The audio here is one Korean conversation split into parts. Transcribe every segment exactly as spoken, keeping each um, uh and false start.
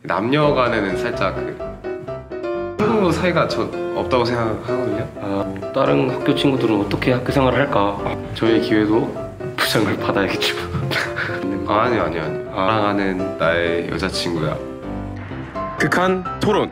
남녀 간에는 살짝 그 친구 사이가 저 없다고 생각하거든요. 아, 뭐 다른 학교 친구들은 어떻게 학교 생활을 할까? 저의 기회도 부장을 받아야겠죠. 아, 아니요 아니요 아니요. 사랑하는 나의 여자친구야. 극한 토론.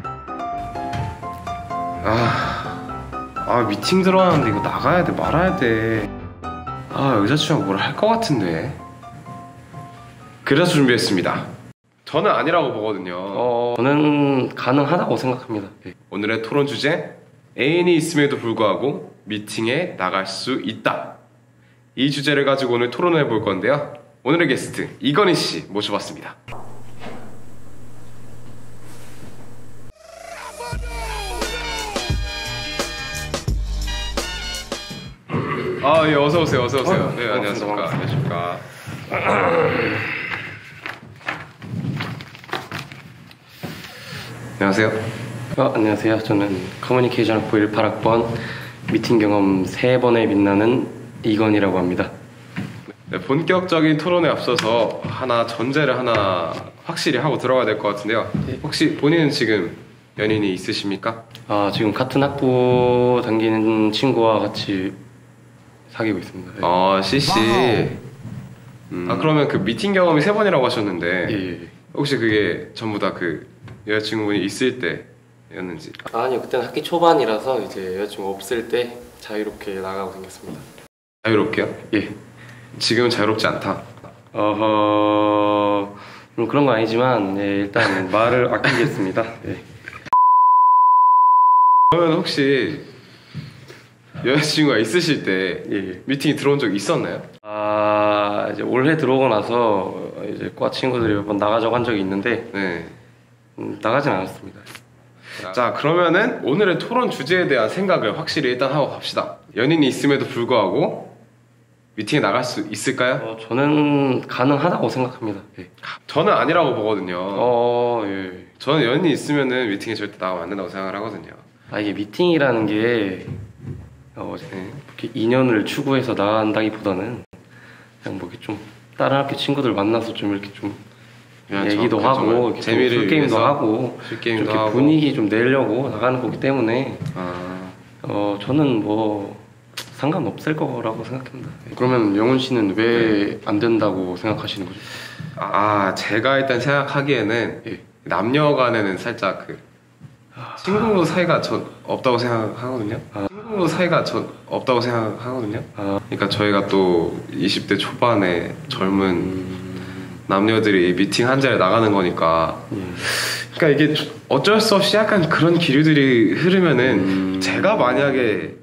아, 아 미팅 들어가는데 이거 나가야 돼 말아야 돼. 아 여자친구가 뭘 할 것 같은데. 그래서 준비했습니다. 저는 아니라고 보거든요. 어, 저는 가능하다고 생각합니다. 네. 오늘의 토론 주제, 애인이 있음에도 불구하고 미팅에 나갈 수 있다. 이 주제를 가지고 오늘 토론해 볼 건데요. 오늘의 게스트 이건희 씨 모셔봤습니다. 아, 예, 어서 오세요, 어서 오세요. 어, 네, 안녕하십니까, 안녕하십니까. 안녕하세요. 어, 안녕하세요. 저는 커뮤니케이션 학부 십팔 학번 미팅 경험 세 번에 빛나는 이건희라고 합니다. 네, 본격적인 토론에 앞서서 하나 전제를 하나 확실히 하고 들어가야 될 것 같은데요. 혹시 본인은 지금 연인이 있으십니까? 아, 지금 같은 학부 다니는 친구와 같이 사귀고 있습니다. 네. 아, 씨씨. 음. 아, 그러면 그 미팅 경험이 세 번이라고 하셨는데 예, 예. 혹시 그게 전부 다 그 여자친구분이 있을 때였는지? 아니요, 그때는 학기 초반이라서 이제 여자친구 없을 때 자유롭게 나가고 생겼습니다. 자유롭게요? 예. 지금은 자유롭지 않다. 어허... 음, 그런 건 아니지만 예, 일단 말을 아끼겠습니다. 예. 그러면 혹시 여자친구가 있으실 때 예, 예. 미팅이 들어온 적 있었나요? 아, 이제 올해 들어오고 나서 이제 과 친구들이 몇 번 나가자고 한 적이 있는데 네. 음, 나가진 않았습니다. 자, 그러면은 오늘의 토론 주제에 대한 생각을 확실히 일단 하고 갑시다. 연인이 있음에도 불구하고 미팅에 나갈 수 있을까요? 어, 저는 가능하다고 생각합니다. 예. 저는 아니라고 보거든요. 어, 예. 저는 연인이 있으면은 미팅에 절대 나가면 안 된다고 생각을 하거든요. 아, 이게 미팅이라는 게 어, 네. 이렇게 인연을 추구해서 나간다기보다는 그냥 뭐 이렇게 좀 다른 학교 친구들 만나서 좀 이렇게 좀 그냥 얘기도 저- 하고 정말 이렇게 재미를 술 게임도 위해서 하고 술 좀 게임도 이렇게 하고 분위기 좀 내려고 나가는 거기 때문에 아, 어, 저는 뭐 상관없을 거라고 생각합니다. 그러면 영훈 씨는 왜 안 된다고 생각하시는 거죠? 아, 제가 일단 생각하기에는 예. 남녀 간에는 살짝 그 친구 사이가 저 없다고 생각하거든요. 아. 친구 사이가 저 없다고 생각하거든요. 아. 그러니까 저희가 또 이십 대 초반에 젊은 남녀들이 미팅 한 자리에 나가는 거니까. 예. 그러니까 이게 어쩔 수 없이 약간 그런 기류들이 흐르면은 음. 제가 만약에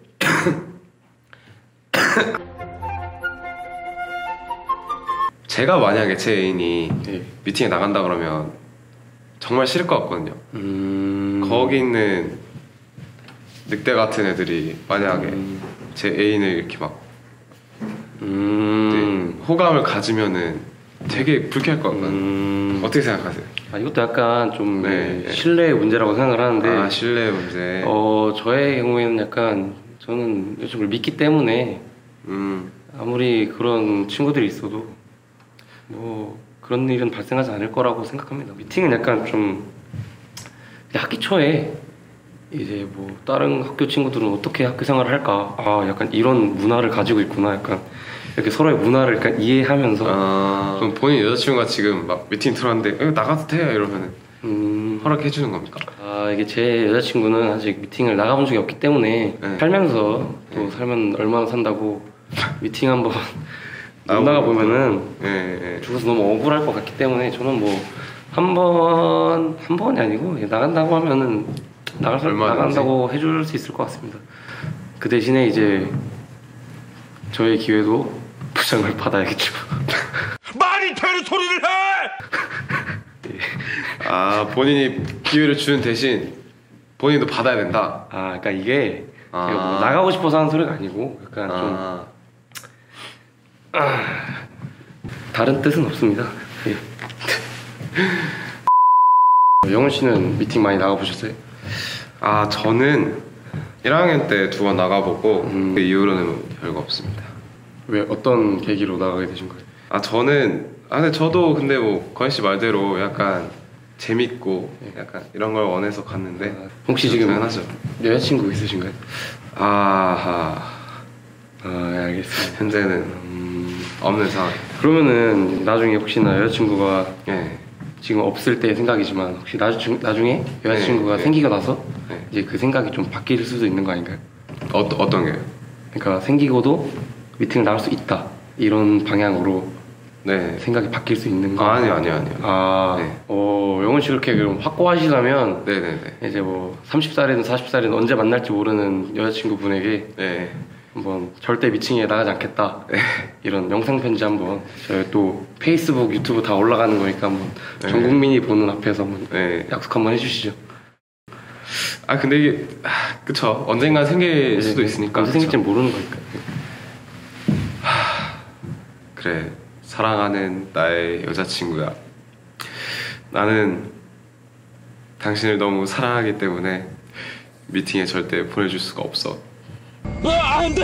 제가 만약에 제 애인이 예. 미팅에 나간다 그러면 정말 싫을 것 같거든요. 음. 거기 있는 늑대 같은 애들이 만약에 음. 제 애인을 이렇게 막 음. 네, 호감을 가지면은 되게 불쾌할 것 같거든요. 음. 어떻게 생각하세요? 아, 이것도 약간 좀 네, 예, 네. 신뢰의 문제라고 생각을 하는데 아, 신뢰 문제. 어, 저의 경우에는 약간 저는 요즘을 믿기 때문에 음, 아무리 그런 친구들이 있어도 뭐 그런 일은 발생하지 않을 거라고 생각합니다. 미팅은 약간 좀 학기 초에 이제 뭐 다른 학교 친구들은 어떻게 학교 생활을 할까? 아, 약간 이런 문화를 가지고 있구나. 약간 이렇게 서로의 문화를 약간 이해하면서 아, 그럼 본인 여자친구가 지금 막 미팅 들어왔는데 어, 나가도 돼? 이러면은 음, 허락해 주는 겁니까? 아, 이게 제 여자친구는 아직 미팅을 나가본 적이 없기 때문에 네. 살면서 또 네. 살면 얼마나 산다고 미팅 한번 못 나가고 나가 보면은 예, 예. 죽어서 너무 억울할 것 같기 때문에 저는 뭐 한 번 한 번이 아니고 나간다고 하면은 나갈 수 얼마든지? 나간다고 해줄 수 있을 것 같습니다. 그 대신에 이제 저의 기회도 부장을 받아야겠죠. 말이 되는 소리를 해! 아, 본인이 기회를 주는 대신 본인도 받아야 된다. 아, 그러니까 이게 아. 제가 뭐 나가고 싶어서 하는 소리가 아니고 약간 좀 아, 다른 뜻은 없습니다. 예. 영훈 씨는 미팅 많이 나가 보셨어요? 아, 저는 일 학년 때 두 번 나가보고 음. 그 이후로는 별거 없습니다. 왜 어떤 계기로 나가게 되신 거예요? 아, 저는 아 근데 저도 근데 뭐 건희 씨 말대로 약간 재밌고 약간 이런 걸 원해서 갔는데 아, 혹시 지금 당연하죠. 여자친구 있으신가요? 아하. 아, 예, 알겠습니다. 현재는 음, 없는 상황. 그러면은 나중에 혹시나 여자친구가 네. 지금 없을 때 생각이지만 혹시 나중, 나중에 여자친구가 네, 네. 생기고 나서 네. 이제 그 생각이 좀 바뀔 수도 있는 거 아닌가요? 어, 어떤 게요? 그러니까 생기고도 미팅을 나갈 수 있다 이런 방향으로 네. 생각이 바뀔 수 있는 거 아, 아니요, 아니요, 아니요. 아, 네. 어, 영훈 씨 그렇게 그럼 확고하시다면 네네네. 이제 뭐 서른 살이든 마흔 살이든 언제 만날지 모르는 여자친구분에게 네. 한번 절대 미팅에 나가지 않겠다 네. 이런 영상 편지 한번 저희 또 페이스북, 유튜브 다 올라가는 거니까 한번 네. 전 국민이 보는 앞에서 한번 네. 약속 한번 해주시죠. 아 근데 이게 아, 그쵸. 언젠간 생길 수도 있으니까. 언제 생길지 모르는 거니까. 그래. 사랑하는 나의 여자친구야. 나는 당신을 너무 사랑하기 때문에 미팅에 절대 보내줄 수가 없어. 아, 안 돼!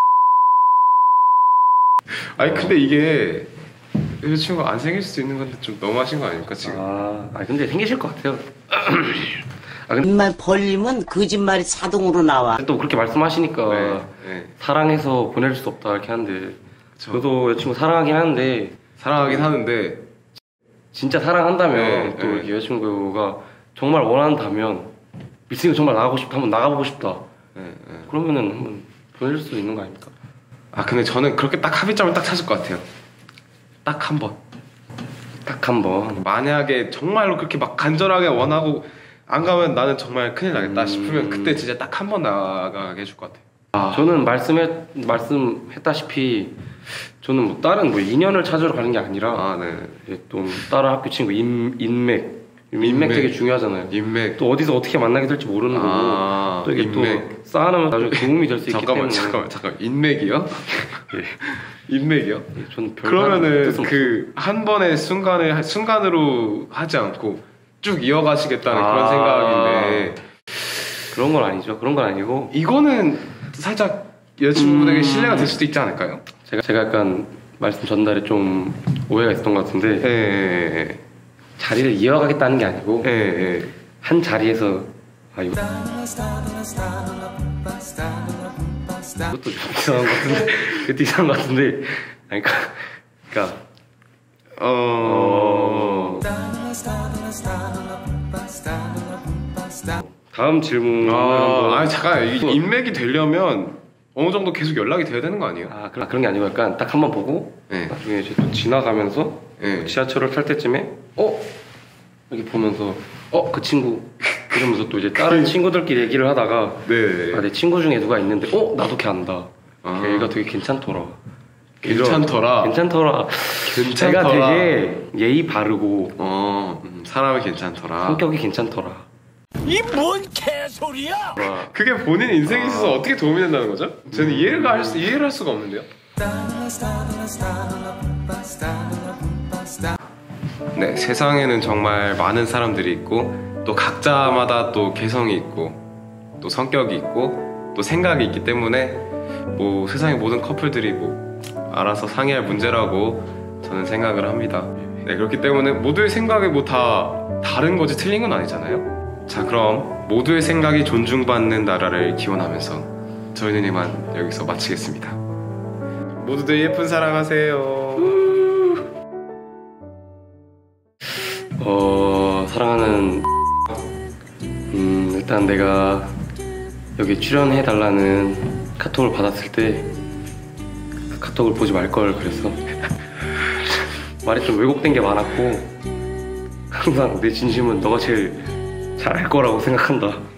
아니 근데 이게 여자친구가 안 생길 수도 있는 건데 좀 너무하신 거 아닙니까 지금? 아, 아 근데 생기실 것 같아요. 아 근데 입만 벌리면 거짓말이 자동으로 나와. 또 그렇게 말씀하시니까 네, 네. 사랑해서 보낼 수 없다 이렇게 하는데 그쵸. 저도 여자친구 사랑하긴 하는데 사랑하긴 하는데 진짜 사랑한다면 네, 또 네. 이렇게 여자친구가 정말 원한다면 미팅을 정말 나가고 싶다, 한번 나가보고 싶다. 네, 네. 그러면은 한번 보낼 수 있는 거 아닙니까? 아 근데 저는 그렇게 딱 합의점을 딱 찾을 것 같아요. 딱 한 번. 딱 한번. 만약에 정말로 그렇게 막 간절하게 원하고 안 가면 나는 정말 큰일 나겠다 음. 싶으면 그때 진짜 딱 한 번 나가게 해줄 것 같아요. 아, 저는 말씀해 말씀했다시피 저는 뭐 다른 뭐 인연을 찾으러 가는 게 아니라 아 네. 이제 또 다른 학교 친구 인, 인맥 인맥 인맥. 되게 중요하잖아요. 인맥. 또 어디서 어떻게 만나게 될지 모르는 거고 아, 또 이게 인맥. 또 쌓아놓으면 나중에 도움이 될 수 있기 잠깐만 때문에 잠깐만 잠깐만 인맥이요? 인맥이요? 예, 저는 별 다른 그러면은 뜻은 그 한 번의 순간에 순간으로 하지 않고 쭉 이어가시겠다는 아. 그런 생각인데 없- 그런 건 아니죠. 그런 건 아니고 이거는 살짝 여자친구분에게 음. 신뢰가 될 수도 있지 않을까요? 제가 제가 약간 말씀 전달에 좀 오해가 있었던 것 같은데 예, 자리를 이어가겠다는 게 아니고 예, 예, 예. 한 자리에서 아 이거 이것도 좀 이상한 것 같은데 그것도 이상한 것 같은데 아니 그러니까 그러니까 어... 다음 질문 아, 아니 잠깐 이게 인맥이 되려면 어느 정도 계속 연락이 돼야 되는 거 아니에요? 아 그런 그런 게 아니고 약간 딱 한 번 보고 네. 나중에 이제 또 지나가면서 네. 지하철을 탈 때쯤에 어 이렇게 보면서 어 그 친구 이러면서 또 이제 다른 친구들끼리 얘기를 하다가 네. 아, 내 친구 중에 누가 있는데 어 나도 걔 안다. 아. 걔가 되게 괜찮더라. 괜찮더라. 괜찮더라. 괜찮더라. 걔가 되게 예의 바르고 어, 음, 사람이 괜찮더라. 성격이 괜찮더라. 이 뭔 개소리야! 와, 그게 본인 인생에 있어서 어떻게 도움이 된다는 거죠? 저는 이해를 할 수, 이해를 할 수가 없는데요. 네, 세상에는 정말 많은 사람들이 있고 또 각자마다 또 개성이 있고 또 성격이 있고 또 생각이 있기 때문에 뭐 세상의 모든 커플들이 뭐 알아서 상의할 문제라고 저는 생각을 합니다. 네, 그렇기 때문에 모두의 생각이 뭐 다 다른 거지 틀린 건 아니잖아요. 자, 그럼 모두의 생각이 존중받는 나라를 기원하면서 저희는 이만 여기서 마치겠습니다. 모두들 예쁜 사랑하세요. 어 사랑하는 음 일단 내가 여기 출연해 달라는 카톡을 받았을 때 그 카톡을 보지 말 걸 그랬어. 말이 좀 왜곡된 게 많았고 항상 내 진심은 너가 제일 잘 알 거라고 생각한다.